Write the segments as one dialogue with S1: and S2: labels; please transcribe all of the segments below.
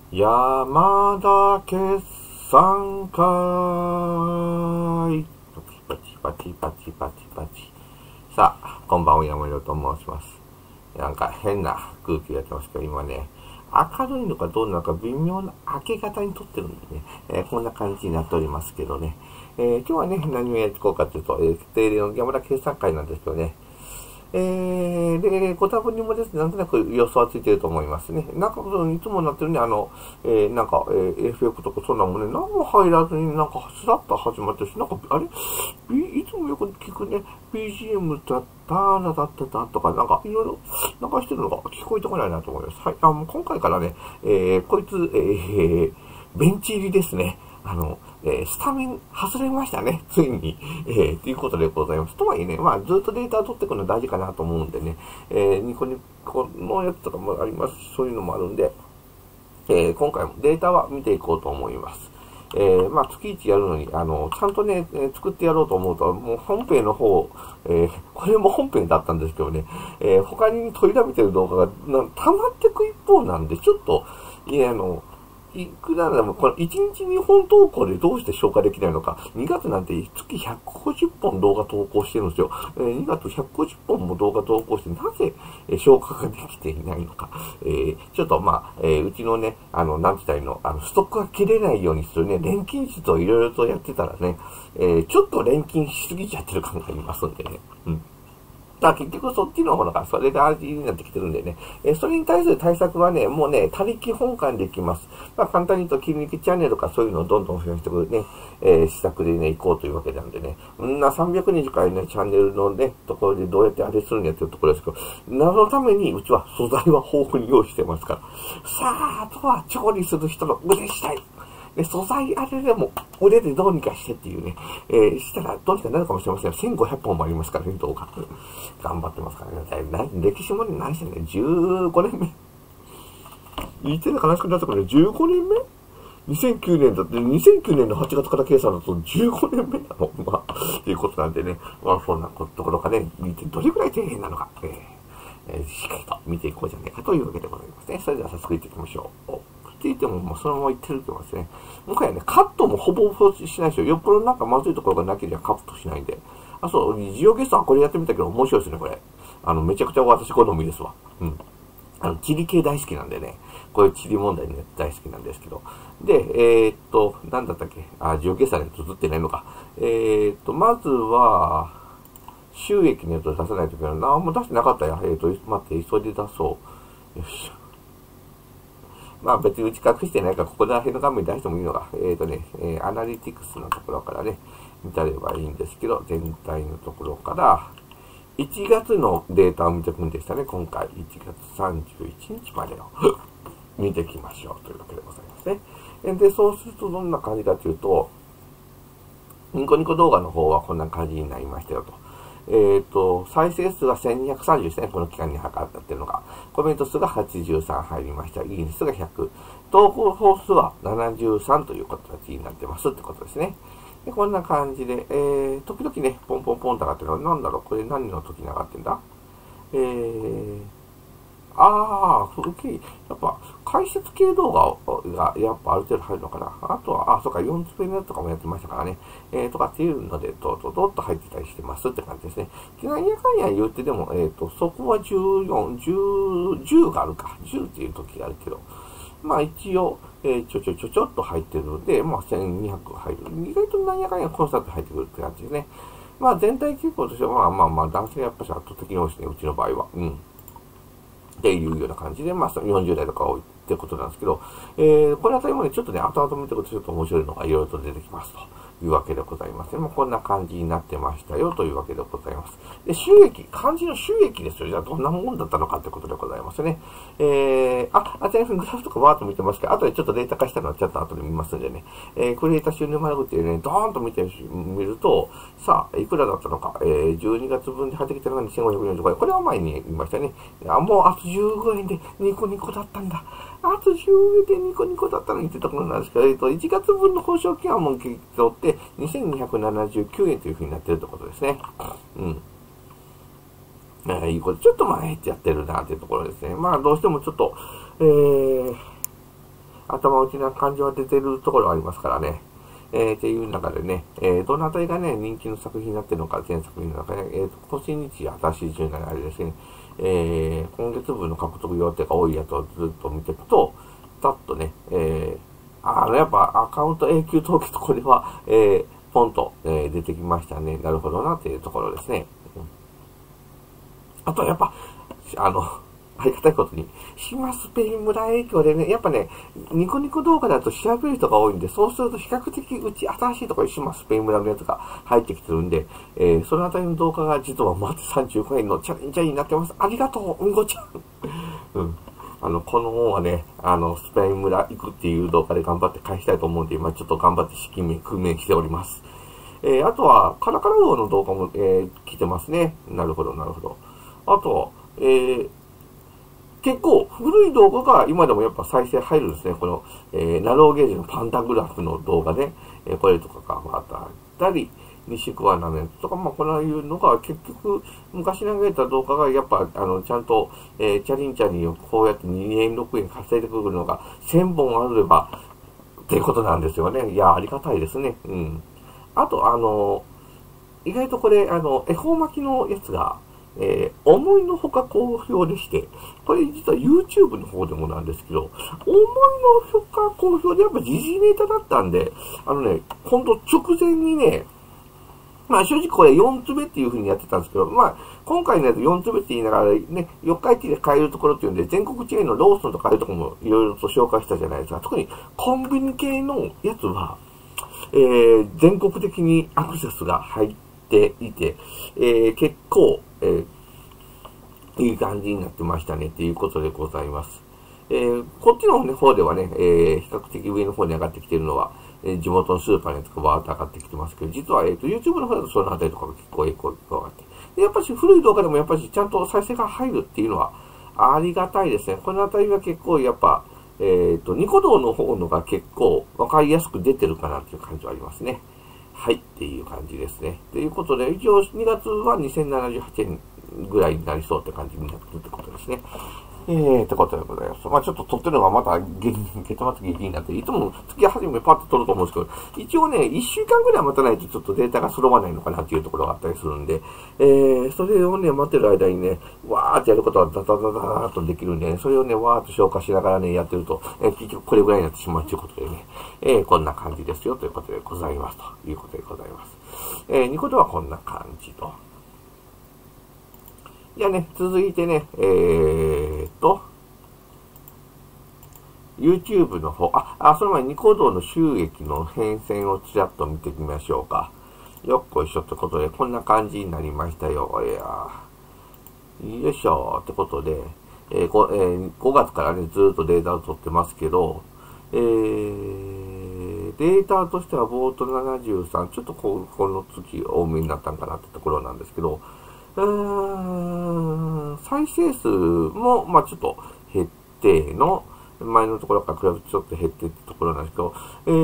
S1: 山田決算会。パチパチパチパチパチ。さあ、こんばんは、山田と申します。なんか変な空気がやってますけど、今ね、明るいのかどうなのか微妙な明け方に撮ってるんでね、こんな感じになっておりますけどね。今日はね、何をやっていこうかというと、定例の山田決算会なんですけどね。で、ご多分にもですね、なんとなく予想はついていると思いますね。なんか、いつもなってるね、FF とかそんなもんね、何も入らずになんか、スラッと始まってるし、なんか、あれいつもよく聞くね、BGM だったーなだっただとか、なんか、いろいろ流してるのが聞こえてこないなと思います。はい、今回からね、こいつ、ベンチ入りですね。スタメン外れましたね。ついに。ということでございます。とはいえね、まあ、ずっとデータを取っていくの大事かなと思うんでね、ニコニコのやつとかもありますし、そういうのもあるんで、今回もデータは見ていこうと思います。まあ、月1やるのに、ちゃんとね、作ってやろうと思うと、もう本編の方、これも本編だったんですけどね、他に取りだめてる動画が溜まっていく一方なんで、ちょっと、いくらでも、この1日2本投稿でどうして消化できないのか。2月なんて月150本動画投稿してるんですよ。2月150本も動画投稿して、なぜ消化ができていないのか。ちょっとまあ、うちのね、なんて言ったらいいの、ストックが切れないようにするね、錬金術をいろいろとやってたらね、ちょっと錬金しすぎちゃってる感がありますんでね。うん。結局そっちの方がそれが味になってきてるんでね。それに対する対策はね、もうね、他力本願できます。まあ簡単に言うと、切り抜きチャンネルとかそういうのをどんどん増やしてくるね、施策でね、行こうというわけなんでね。300人近いね、チャンネルのね、ところでどうやってあれするんやっていうところですけど、なのために、うちは素材は豊富に用意してますから。さあ、あとは調理する人の腕次第。素材あれでも、腕でどうにかしてっていうね、したらどうにかなるかもしれません。1500本もありますからね、動画。頑張ってますからね。歴史もね、何してね、15年目。言ってる悲しくなってくるね、15年目 ?2009 年だって、2009年の8月から計算だと15年目なのまあ、っていうことなんでね、まあ、そんなところがね、どれくらい底辺なのか、しっかりと見ていこうじゃないかというわけでございますね。それでは早速行っていきましょう。って言っても、もうそのまま言ってるけどですね。今回はね、カットもほぼほぼしないですよ。よっぽどなんかまずいところがなければカットしないんで。あ、そう、ジオゲストはこれやってみたけど面白いですね、これ。めちゃくちゃ私好みですわ。うん。地理系大好きなんでね、こういう地理問題ね、大好きなんですけど。で、なんだったっけジオゲストはね、映ってないのか。まずは、収益のやつを出さないといけない。何も出してなかったや。待って、急いで出そう。よし。まあ別に打ち隠してないから、ここら辺の画面に出してもいいのが、アナリティクスのところからね、見たればいいんですけど、全体のところから、1月のデータを見ていくんでしたね、今回。1月31日までを見ていきましょうというわけでございますね。で、そうするとどんな感じかというと、ニコニコ動画の方はこんな感じになりましたよと。再生数が1230ですね。この期間に測ってるのが。コメント数が83入りました。いいね数が100。投稿本数は73という形になってますってことですね。で、こんな感じで、時々ね、ポンポンポンと上がってるのは、なんだろう、これ何の時に上がってんだやっぱ、解説系動画が、やっぱある程度入るのかな。あとは、そうか、4つ目のやつとかもやってましたからね。とかっていうので、どっと入ってたりしてますって感じですね。なんやかんや言ってでも、そこは14、10があるか。10っていう時があるけど。まあ一応、ちょっと入ってるので、まあ1200入る。意外となんやかんやコンスタント入ってくるって感じですね。まあ全体傾向としては、まあ、男性やっぱし圧倒的に多いですね、うちの場合は。うん。っていうような感じで、まあ、40代とか多いってことなんですけど、これあたりもね、ちょっとね、後々見てくるとちょっと面白いのがいろいろと出てきますというわけでございますね。まあ、こんな感じになってましたよというわけでございます。で、収益、漢字の収益ですよ。じゃあどんなもんだったのかってことでございますね。ちなみにグラフとかわーっと見てますけど、後でちょっとデータ化したのはちょっと後で見ますんでね。クリエイター収入丸っていうね、ドーンと見てみると、さあ、いくらだったのか。12月分で入ってきたのが2545円。これは前に言いましたね。もうあと15円でニコニコだったんだ。あと10円でニコニコだったのにってところなんですけど、1月分の報奨金はもう切り取って2279円という風になっているということですね。うん。いいこと、ちょっと前ってやってるなっていうところですね。まあどうしてもちょっと、 頭打ちな感じは出てるところはありますからね。っていう中でね、どのあたりがね、人気の作品になっているのか、全作品の中で、今日新しい順なあれですね、今月分の獲得予定が多いやつをずっと見ていくと、ざっとね、やっぱアカウント永久凍結、これは、ポンと、出てきましたね。なるほどな、っていうところですね。あとはやっぱ、ありがたいことに、島スペイン村影響でね、やっぱね、ニコニコ動画だと調べる人が多いんで、そうすると比較的新しいところに島スペイン村のやつが入ってきてるんで、そのあたりの動画が実はまず35円のチャレンジャーになってます。ありがとう、うんごちゃん。うん。この本はね、スペイン村行くっていう動画で頑張って返したいと思うんで、今ちょっと頑張って資金工面しております。あとは、カラカラウオの動画も、来てますね。なるほど、なるほど。あと、結構古い動画が今でもやっぱ再生入るんですね。この、ナローゲージのパンタグラフの動画で、これとかがまたあったり、西桑名のやつとか、まあ、こういうのが結局、昔投げた動画がやっぱ、ちゃんと、チャリンチャリンをこうやって2円6円稼いでくるのが1000本あれば、っていうことなんですよね。いや、ありがたいですね。うん。あと、意外とこれ、恵方巻きのやつが、思いのほか好評でして、これ実は YouTube の方でもなんですけど、思いのほか好評でやっぱ時事ネタだったんで、ほんと直前にね、まあ正直これ4つ目っていう風にやってたんですけど、まあ今回のやつ4つ目って言いながらね、四日市で買えるところっていうんで、全国チェーンのローソンとかああいうところもいろいろと紹介したじゃないですか。特にコンビニ系のやつは、全国的にアクセスが入っていて、結構、いい感じになってましたね、っていうことでございます。こっちの方ではね、比較的上の方に上がってきているのは、地元のスーパーのやつがバーッと上がってきてますけど、実は、YouTube の方だとそのあたりとかが結構影響が上がって。で、やっぱし古い動画でもやっぱしちゃんと再生が入るっていうのはありがたいですね。このあたりは結構やっぱ、ニコ動の方のが結構わかりやすく出てるかなっていう感じはありますね。はい、っていう感じですね。ということで、一応2月は2078円ぐらいになりそうって感じになってるってことですね。ってことでございます。まあちょっと撮ってるのがまた月末劇になって、いつも月初めパッと撮ると思うんですけど、一応ね、1週間ぐらい待たないとちょっとデータが揃わないのかなっていうところがあったりするんで、それをね、待ってる間にね、わーってやることはダダダダーっとできるんで、ね、それをね、わーっと消化しながらね、やってると、結局これぐらいになってしまうということでね、こんな感じですよということでございますということでございます。ニコ動はこんな感じと。じゃあね、続いてね、YouTube の方、その前にニコ動の収益の変遷をちらっと見てみましょうか。よっこいしょってことで、こんな感じになりましたよ。よいしょってことで、5月からね、ずっとデータを取ってますけど、データとしてはボート73、ちょっとこの月多めになったんかなってところなんですけど、再生数も、まあちょっと減っての、前のところから比べてちょっと減ってってところなんですけど、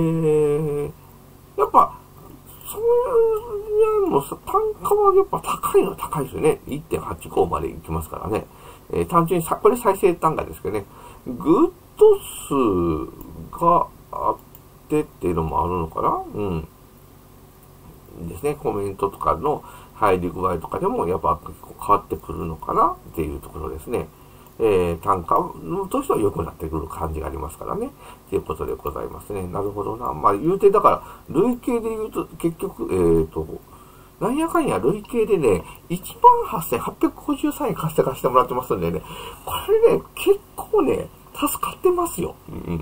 S1: やっぱ、そういうのさ、単価はやっぱ高いのは高いですよね。1.85 までいきますからね。単純にこれ再生単価ですけどね。グッド数があってっていうのもあるのかな？うん。ですね。コメントとかの入り具合とかでもやっぱ結構変わってくるのかなっていうところですね。単価としては良くなってくる感じがありますからね。ということでございますね。なるほどな。まあ言うて、だから、累計で言うと結局、なんやかんや累計でね、18,853円貸してもらってますんでね、これね、結構ね、助かってますよ。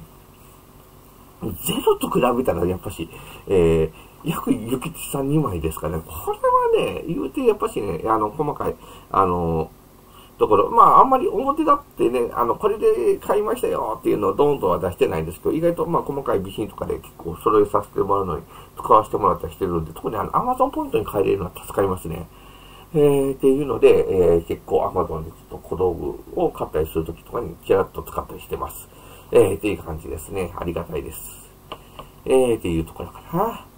S1: ゼロと比べたらやっぱし、約ゆきちさん2枚ですからね。これはね、言うてやっぱしね、細かい、ところ、まあ、あんまり表だってね、これで買いましたよっていうのをドーンとは出してないんですけど、意外とまあ、細かい備品とかで結構揃えさせてもらうのに使わせてもらったりしてるんで、特にAmazon ポイントに変えれるのは助かりますね。っていうので、結構 Amazon でちょっと小道具を買ったりするときとかにちらっと使ったりしてます。っていう感じですね。ありがたいです。っていうところかな。